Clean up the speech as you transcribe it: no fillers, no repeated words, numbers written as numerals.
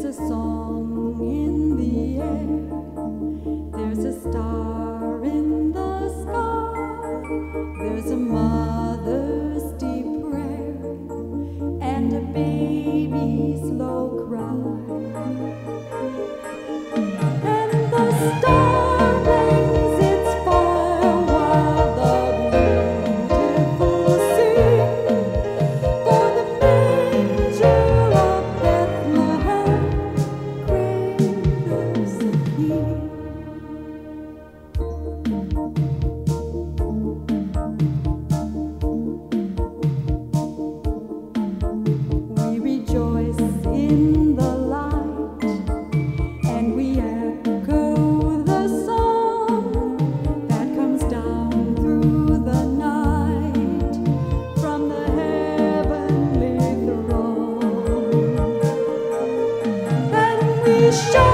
a song in the air, there's a star in the sky, there's a mother's deep prayer and a baby's low cry. And the starlings its fire while the beautiful sing, for the manger of Bethlehem cradles the King. We rejoice in the light, and we echo the song that comes down through the night from the heavenly throne. And we shout